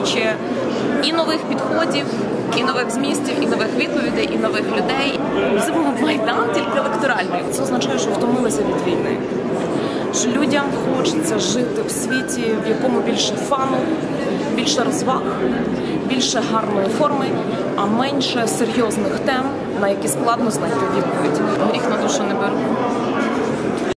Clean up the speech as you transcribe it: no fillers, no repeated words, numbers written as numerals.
хоче і нових підходів, і нових змістів, і нових відповідей, і нових людей. Це був Майдан тільки електоральний. Це означає, що втомилися від війни. Що людям хочеться жити в світі, в якому більше фану, більше розваг, більше гарної форми, а менше серйозних тем, на які складно знайти відповідь. Гріх на душу не беру.